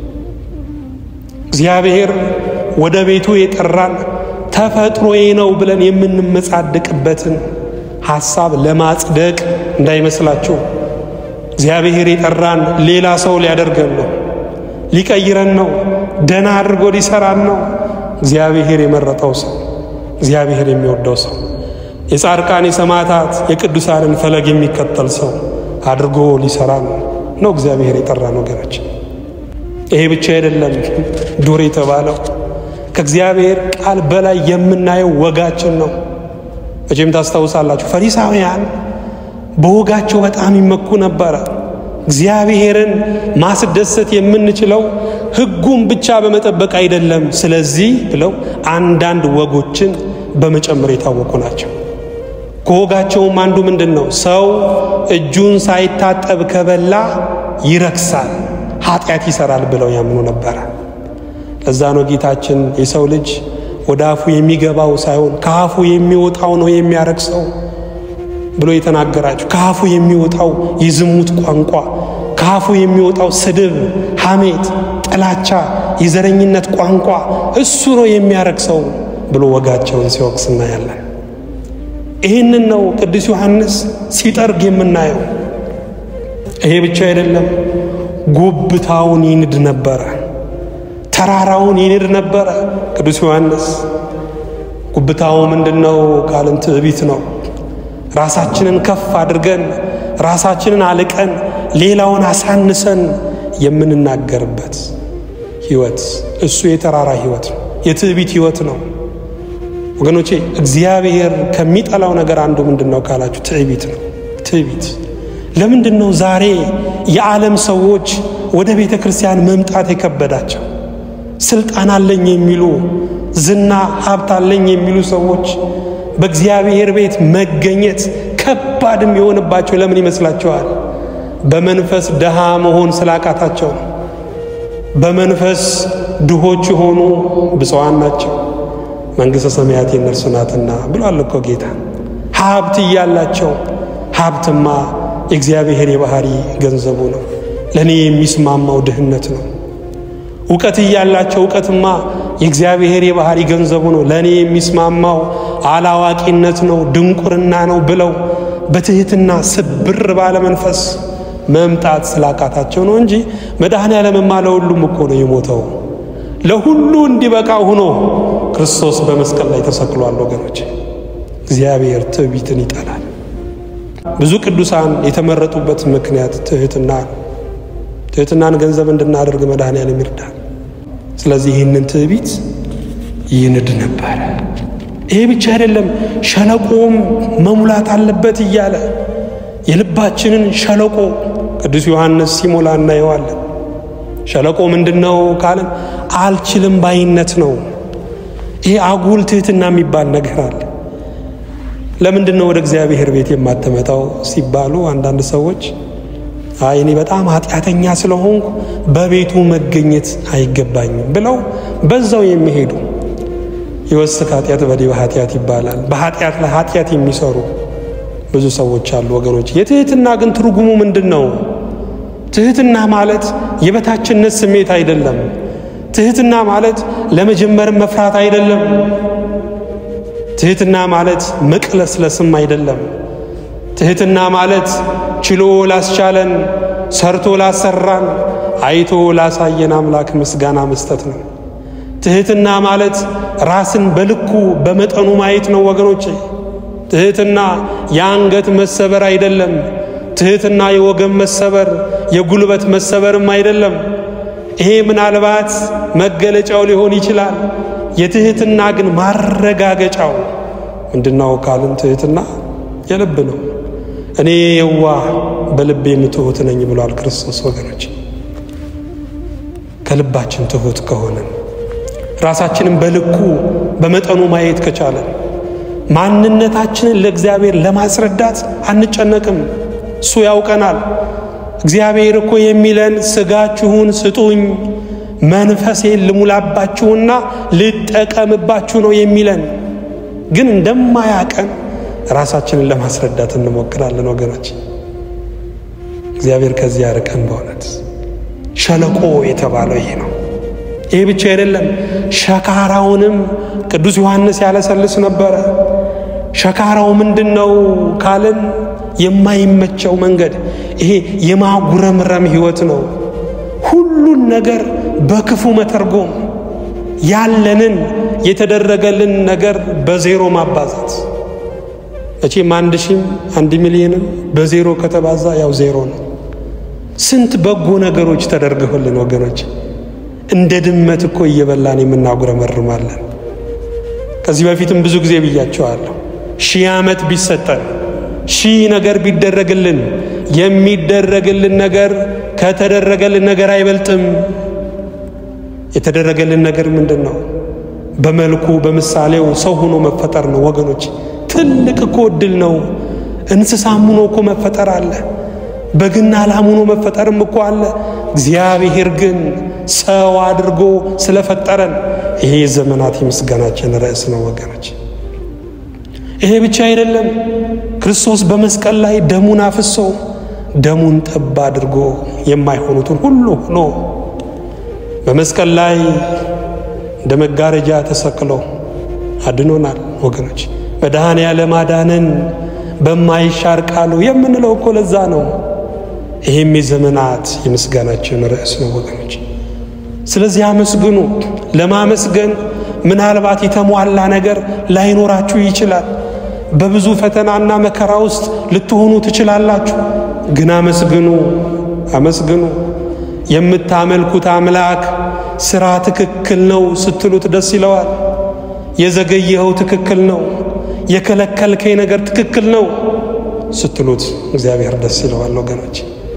እግዚአብሔር ወደ ቤቱ የጠራን ተፈጥሮዬ ነው ብለን የምንመጻደቅበትን ሐሳብ ለማጽደቅ እንዳይመስላችሁ እግዚአብሔር የጠራን ሌላ ሰው ሊያደርገን ነው ሊቀይረን ነው ደና አድርጎ ሊሰራን ነው እግዚአብሔር የመረጠው ሰው እግዚአብሔር የሚወደው ሰው የጻድቃን የሰማዕታት የቅዱሳንን ፈለግ የሚከተል ሰው አድርጎ ሊሰራን ነው እግዚአብሔር የጠራን ወገኖች ይሄ ብቻ አይደለም ዱር የተባለው ከእግዚአብሔር ቃል በላይ የምናየው ወጋችን ነው እጀም ታስተውሳላችሁ ፈሪሳውያን በወጋቸው በጣም ይመኩ ነበር እግዚአብሔርን ማስደሰት የምንችለው ህጉን ብቻ በመጠበቅ አይደለም ስለዚህ ብለው አንዳንድ ወጎችን በመጨመር የታወቁ ናቸው ከወጋቸውም አንዱ ምንድነው ሰው እጁን ሳይታጠብ ከበላ ይረክሳል ኃጢአት ይሰራል ብለው ያምኑ ነበር ለዛ ነው ጌታችን የሰው ልጅ ወዳፉ የሚገባው ሳይሆን ካፉ የሚወጣው ነው የሚያረክሰው ብሎ የተናገራቸው ካፉ የሚወጣው የዝሙት ቋንቋ ካፉ የሚወጣው ስድብ ሐሜት ጥላቻ የዘረኝነት ቋንቋ እሱ ነው የሚያረክሰው ብሎ ወጋቸውን ሲወቅስና ያለ ይሄንን ነው ቅዱስ ዮሐንስ ሲጠርግ የምናየው ይሄ ብቻ አይደለም ጉብታውን ይንድ ነበር ተራራውን ይንድ ነበር ቅዱስ ዮሐንስ ጉብታው ምንድነው ካልን ትዕቢት ነው ራሳችንን ከፍ አድርገን ራሳችንን አልቀን ሌላውን አሳንሰን የምንናገርበት ህይወት እሱ የተራራ ህይወት ነው የትዕቢት ህይወት ነው ወገኖቼ እግዚአብሔር ከሚጠላው ነገር አንዱ ምንድነው ካላችሁ ትዕቢት ነው ትዕቢት ለምንድነው ዛሬ የዓለም ሰዎች ወደ ቤተ ክርስቲያን መምጣት የከበዳቸው ስልጣን አለኝ የሚሉ ዝና ሀብት አለኝ የሚሉ ሰዎች በእግዚአብሔር ቤት መገኘት ከባድም የሆነባቸው ለምን ይመስላችኋል በመንፈስ ደሃ መሆን ስላቃታቸው ነው። በመንፈስ ድሆች ሆኑ ብፁዓን ናቸው መንግሥተ ሰማያት የነርሱ ናትና ብሏል እኮ ጌታ። ሀብት እያላቸው ሀብትማ የእግዚአብሔር የባህሪ ገንዘቡ ነው፣ ለኔ የሚስማማው ድህነት ነው። ዕውቀት እያላቸው ዕውቀትማ የእግዚአብሔር የባህሪ ገንዘቡ ነው፣ ለኔ የሚስማማው አላዋቂነት ነው፣ ድንቁርና ነው ብለው በትህትና ስብር ባለ መንፈስ መምጣት ስላቃታቸው ነው እንጂ መድኃኔዓለምማ ለሁሉም እኮ ነው የሞተው። ለሁሉ እንዲበቃ ሆኖ ክርስቶስ በመስቀል ላይ ተሰቅሏል። ወገኖች እግዚአብሔር ትዕቢትን ይጠላል። ብዙ ቅዱሳን የተመረጡበት ምክንያት ትህትና ነው። ትህትናን ገንዘብ እንድናደርግ መድኃኔዓለም ይርዳል። ስለዚህ ይህንን ትዕቢት ይንድ ነበር። ይሄ ብቻ አይደለም፣ ሸለቆም መሙላት አለበት እያለ የልባችንን ሸለቆ ቅዱስ ዮሐንስ ሲሞላ እናየዋለን። ሸለቆ ምንድነው ካለን አልችልም ባይነት ነው። ይሄ አጉል ትህትና የሚባል ነገር አለ። ለምንድነው ወደ እግዚአብሔር ቤት የማትመጣው ሲባሉ አንዳንድ ሰዎች አይ እኔ በጣም ኃጢአተኛ ስለሆንኩ በቤቱ መገኘት አይገባኝም ብለው በዛው የሚሄዱ ይወስክ ኃጢአት በዲበ ኃጢአት ይባላል። በኃጢአት ላይ ኃጢአት የሚሰሩ ብዙ ሰዎች አሉ ወገኖች። የትህትና ግን ትርጉሙ ምንድነው? ትህትና ማለት የበታችነት ስሜት አይደለም። ትህትና ማለት ለመጀመር መፍራት አይደለም። ትህትና ማለት መቅለስለስም አይደለም። ትህትና ማለት ችሎ ላስቻለን፣ ሰርቶ ላሰራን፣ አይቶ ላሳየን አምላክ ምስጋና መስጠት ነው። ትህትና ማለት ራስን በልኩ በመጠኑ ማየት ነው ወገኖቼ። ትህትና የአንገት መሰበር አይደለም። ትህትና የወገን መሰበር የጉልበት መሰበርም አይደለም። ይሄ ምናልባት መገለጫው ሊሆን ይችላል። የትህትና ግን ማረጋገጫው ምንድነው ካልን ትህትና የልብ ነው። እኔ የዋህ በልቤ ትሁት ነኝ ብሏል ክርስቶስ። ወገኖች ከልባችን ትሁት ከሆነን ራሳችንን በልኩ በመጠኑ ማየት ከቻለን ማንነታችንን ለእግዚአብሔር ለማስረዳት አንጨነቅም። እሱ ያውቀናል። እግዚአብሔር እኮ የሚለን ስጋችሁን ስጡኝ መንፈሴን ልሙላባችሁና ልጠቀምባችሁ ነው የሚለን። ግን እንደማያቀን ራሳችንን ለማስረዳት እንሞክራለን ወገኖች። እግዚአብሔር ከዚህ ያርቀን። በእውነት ሸለቆ የተባለው ይሄ ነው። ይሄ ብቻ አይደለም፣ ሸካራውንም ቅዱስ ዮሐንስ ያለሰልስ ነበር። ሸካራው ምንድነው ካልን የማይመቸው መንገድ፣ ይሄ የማጉረምረም ህይወት ነው። ሁሉን ነገር በክፉ መተርጎም፣ ያለንን የተደረገልን ነገር በዜሮ ማባዛት። እቺም አንድ ሺህ አንድ ሚሊዮንም በዜሮ ከተባዛ ያው ዜሮ ነው። ስንት በጎ ነገሮች ተደርገውልን ወገኖች እንደ ድመት እኮ እየበላን የምናጉረመርማለን። ከዚህ በፊትም ብዙ ጊዜ ብያቸዋለሁ። ሺህ ዓመት ቢሰጠን ሺህ ነገር ቢደረግልን የሚደረግልን ነገር ከተደረገልን ነገር አይበልጥም። የተደረገልን ነገር ምንድነው? በመልኩ በምሳሌው ሰው ሆኖ መፈጠር ነው ወገኖች። ትልቅ እኮ እድል ነው። እንስሳም ሆኖ እኮ መፈጠር አለ። በግና ላም ሆኖ መፈጠርም እኮ አለ። እግዚአብሔር ግን ሰው አድርጎ ስለፈጠረን ይሄ ዘመናት የምስጋናችን ርዕስ ነው ወገኖች። ይሄ ብቻ አይደለም። ክርስቶስ በመስቀል ላይ ደሙን አፍሶ ደሙን ጠብ አድርጎ የማይሆኑትን ሁሉ ሆኖ በመስቀል ላይ እንደ መጋረጃ ተሰቅሎ አድኖናል ወገኖች። መድኃኔዓለም አዳነን በማይሻር ቃሉ የምንለው እኮ ለዛ ነው። ይሄም የዘመናት የምስጋናችን ርዕስ ነው ወገኖች። ስለዚህ አመስግኑ። ለማመስገን ምናልባት የተሟላ ነገር ላይኖራችሁ ይችላል። በብዙ ፈተናና መከራ ውስጥ ልትሆኑ ትችላላችሁ። ግን አመስግኑ፣ አመስግኑ። የምታመልኩት አምላክ ስራ ትክክል ነው ስትሉት ደስ ይለዋል። የዘገየው ትክክል ነው፣ የከለከልከኝ ነገር ትክክል ነው ስትሉት እግዚአብሔር ደስ ይለዋል ወገኖች።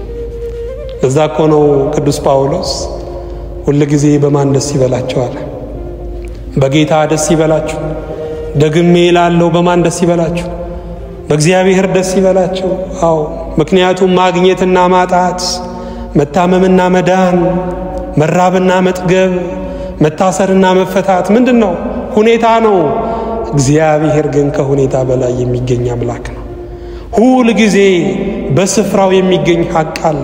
ለዛ እኮ ነው ቅዱስ ጳውሎስ ሁሉ ጊዜ በማን ደስ ይበላችኋል? በጌታ ደስ ይበላችሁ። ደግሜ እላለሁ በማን ደስ ይበላችሁ? በእግዚአብሔር ደስ ይበላችሁ። አዎ ምክንያቱም ማግኘትና ማጣት፣ መታመምና መዳን፣ መራብና መጥገብ፣ መታሰርና መፈታት ምንድነው? ሁኔታ ነው። እግዚአብሔር ግን ከሁኔታ በላይ የሚገኝ አምላክ ነው። ሁሉ ጊዜ በስፍራው የሚገኝ ሐቅ አለ።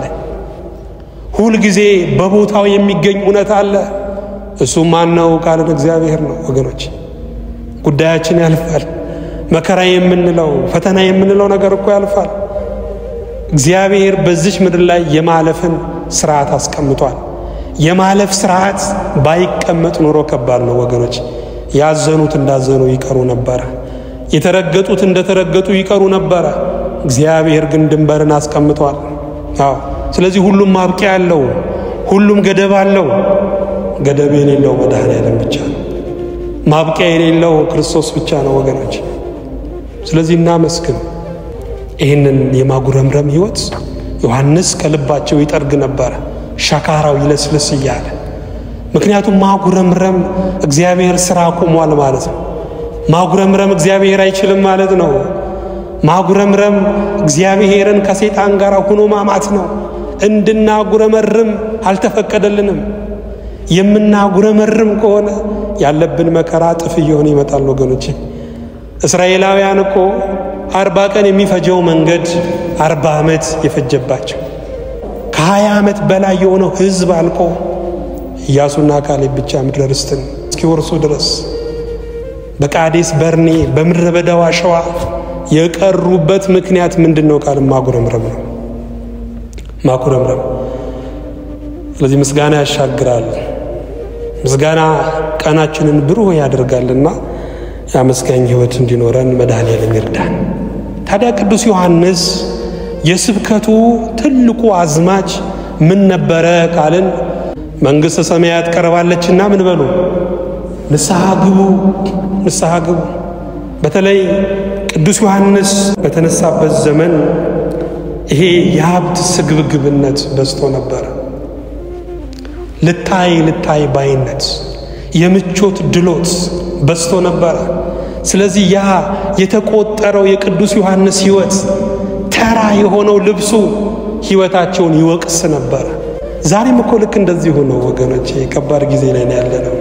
ሁሉ ጊዜ በቦታው የሚገኝ እውነት አለ። እሱ ማን ነው ካልን እግዚአብሔር ነው ወገኖች። ጉዳያችን ያልፋል። መከራ የምንለው ፈተና የምንለው ነገር እኮ ያልፋል። እግዚአብሔር በዚህ ምድር ላይ የማለፍን ሥርዓት አስቀምጧል። የማለፍ ሥርዓት ባይቀመጥ ኖሮ ከባድ ነው ወገኖች። ያዘኑት እንዳዘኑ ይቀሩ ነበር። የተረገጡት እንደተረገጡ ይቀሩ ነበር። እግዚአብሔር ግን ድንበርን አስቀምጧል። አዎ ስለዚህ ሁሉም ማብቂያ አለው። ሁሉም ገደብ አለው። ገደብ የሌለው መድኃኒዓለም ብቻ ነው። ማብቂያ የሌለው ክርስቶስ ብቻ ነው ወገኖች። ስለዚህ እናመስግን። ይህንን የማጉረምረም ሕይወት ዮሐንስ ከልባቸው ይጠርግ ነበር፣ ሻካራው ይለስልስ እያለ። ምክንያቱም ማጉረምረም እግዚአብሔር ሥራ ቆሟል ማለት ነው። ማጉረምረም እግዚአብሔር አይችልም ማለት ነው። ማጉረምረም እግዚአብሔርን ከሰይጣን ጋር ሆኖ ማማት ነው። እንድናጉረመርም አልተፈቀደልንም። የምናጉረመርም ከሆነ ያለብን መከራ ጥፍ ይሆን ይመጣል ወገኖች። እስራኤላውያን እኮ አርባ ቀን የሚፈጀው መንገድ አርባ ዓመት የፈጀባቸው ከሀያ ዓመት በላይ የሆነው ሕዝብ አልቆ ኢያሱና ካሌብ ብቻ ምድረ ርስትን እስኪወርሱ ድረስ በቃዴስ በርኔ በምድረ በዳው አሸዋ የቀሩበት ምክንያት ምንድነው? ቃል ማጉረምረም ነው። ማጉረምረም። ስለዚህ ምስጋና ያሻግራል። ምስጋና ቀናችንን ብሩህ ያደርጋልና ያመስጋኝ ሕይወት እንዲኖረን መድኃኒዓለም ይርዳን። ታዲያ ቅዱስ ዮሐንስ የስብከቱ ትልቁ አዝማች ምን ነበረ ካልን መንግሥተ ሰማያት ቀርባለችና ምን በሉ? ንስሐ ግቡ፣ ንስሐ ግቡ። በተለይ ቅዱስ ዮሐንስ በተነሳበት ዘመን ይሄ የሀብት ስግብግብነት በዝቶ ነበር። ልታይ ልታይ ባይነት፣ የምቾት ድሎት በዝቶ ነበር። ስለዚህ ያ የተቆጠረው የቅዱስ ዮሐንስ ሕይወት ተራ የሆነው ልብሱ ሕይወታቸውን ይወቅስ ነበር። ዛሬም እኮ ልክ እንደዚህ ሆኖ ወገኖቼ ከባድ ጊዜ ላይ ነው ያለነው።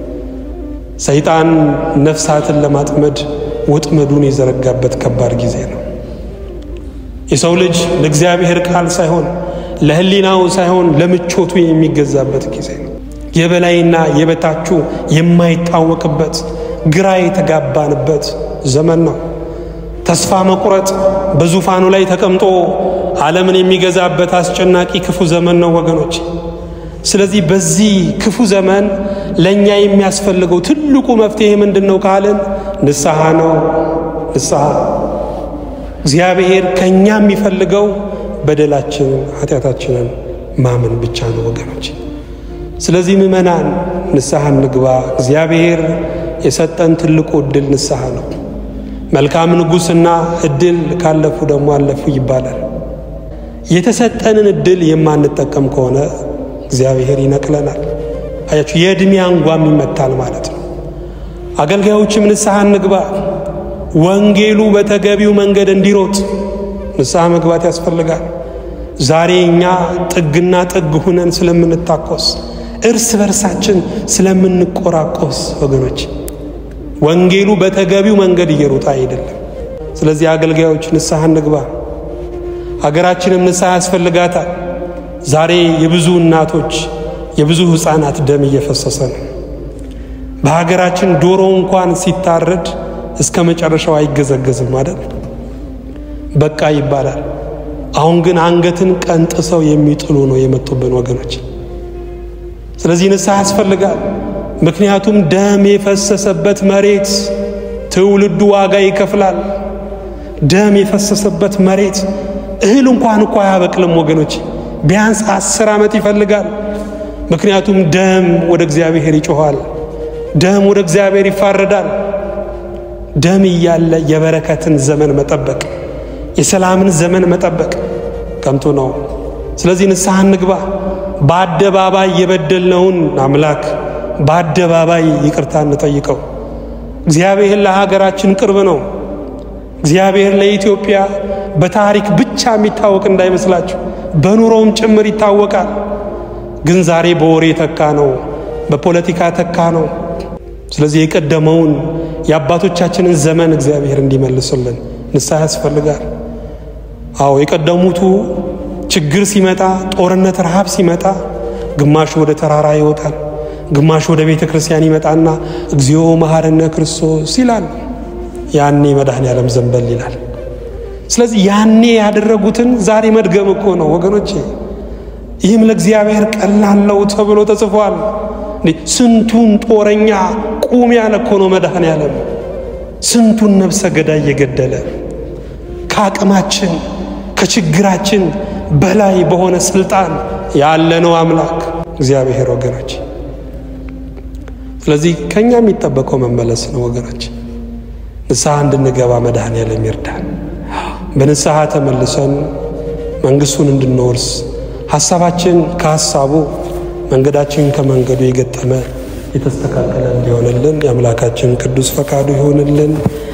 ሰይጣን ነፍሳትን ለማጥመድ ወጥመዱን የዘረጋበት ከባድ ጊዜ ነው። የሰው ልጅ ለእግዚአብሔር ቃል ሳይሆን ለሕሊናው ሳይሆን ለምቾቱ የሚገዛበት ጊዜ ነው። የበላይና የበታቹ የማይታወቅበት ግራ የተጋባንበት ዘመን ነው። ተስፋ መቁረጥ በዙፋኑ ላይ ተቀምጦ ዓለምን የሚገዛበት አስጨናቂ ክፉ ዘመን ነው ወገኖች። ስለዚህ በዚህ ክፉ ዘመን ለኛ የሚያስፈልገው ትልቁ መፍትሄ ምንድነው ካልን ንስሐ ነው። ንስሐ እግዚአብሔር ከኛ የሚፈልገው በደላችንን ኃጢአታችንን ማመን ብቻ ነው ወገኖች። ስለዚህ ምእመናን ንስሐ እንግባ። እግዚአብሔር የሰጠን ትልቁ ዕድል ንስሐ ነው። መልካም ንጉስና ዕድል ካለፉ ደግሞ አለፉ ይባላል። የተሰጠንን ዕድል የማንጠቀም ከሆነ እግዚአብሔር ይነቅለናል። አያችሁ የዕድሜ አንጓም ይመታል ማለት ነው። አገልጋዮችም ንስሐ እንግባ። ወንጌሉ በተገቢው መንገድ እንዲሮጥ ንስሐ መግባት ያስፈልጋል። ዛሬ እኛ ጥግና ጥግ ሆነን ስለምንታቆስ እርስ በርሳችን ስለምንቆራቆስ ወገኖች ወንጌሉ በተገቢው መንገድ እየሮጠ አይደለም። ስለዚህ አገልጋዮች ንስሐ እንግባ። ሀገራችንም ንስሐ ያስፈልጋታል። ዛሬ የብዙ እናቶች የብዙ ሕፃናት ደም እየፈሰሰ ነው። በሀገራችን ዶሮ እንኳን ሲታረድ እስከ መጨረሻው አይገዘገዝም ማለት በቃ ይባላል። አሁን ግን አንገትን ቀንጥሰው የሚጥሉ ነው የመጡብን ወገኖች። ስለዚህ ንስሐ ያስፈልጋል። ምክንያቱም ደም የፈሰሰበት መሬት ትውልዱ ዋጋ ይከፍላል። ደም የፈሰሰበት መሬት እህል እንኳን እኮ አያበቅልም ወገኖች። ቢያንስ አስር ዓመት ይፈልጋል። ምክንያቱም ደም ወደ እግዚአብሔር ይጮሃል። ደም ወደ እግዚአብሔር ይፋረዳል። ደም እያለ የበረከትን ዘመን መጠበቅ የሰላምን ዘመን መጠበቅ ከንቱ ነው። ስለዚህ ንስሐ እንግባ። በአደባባይ የበደልነውን አምላክ በአደባባይ ይቅርታ እንጠይቀው። እግዚአብሔር ለሀገራችን ቅርብ ነው። እግዚአብሔር ለኢትዮጵያ በታሪክ ብቻ የሚታወቅ እንዳይመስላችሁ በኑሮም ጭምር ይታወቃል። ግን ዛሬ በወሬ ተካ ነው፣ በፖለቲካ ተካ ነው። ስለዚህ የቀደመውን የአባቶቻችንን ዘመን እግዚአብሔር እንዲመልስልን ንስሐ ያስፈልጋል። አዎ የቀደሙቱ ችግር ሲመጣ፣ ጦርነት፣ ረሃብ ሲመጣ ግማሹ ወደ ተራራ ይወጣል፣ ግማሹ ወደ ቤተ ክርስቲያን ይመጣና እግዚኦ መሐረነ ክርስቶስ ይላል። ያኔ መድኃኔዓለም ዘንበል ይላል። ስለዚህ ያኔ ያደረጉትን ዛሬ መድገም እኮ ነው ወገኖቼ። ይህም ለእግዚአብሔር ቀላል ነው ተብሎ ተጽፏል። ስንቱን ጦረኛ ቁም ያለ እኮ ነው መድኃኔዓለም። ስንቱን ነፍሰ ገዳይ የገደለ ከአቅማችን ከችግራችን በላይ በሆነ ስልጣን ያለ ነው አምላክ እግዚአብሔር ወገኖች። ስለዚህ ከኛ የሚጠበቀው መመለስ ነው ወገኖች። ንስሐ እንድንገባ መድኃኔዓለም ይርዳን። በንስሐ ተመልሰን መንግስቱን እንድንወርስ ሐሳባችን ከሐሳቡ መንገዳችን ከመንገዱ የገጠመ የተስተካከለ እንዲሆንልን የአምላካችን ቅዱስ ፈቃዱ ይሆንልን።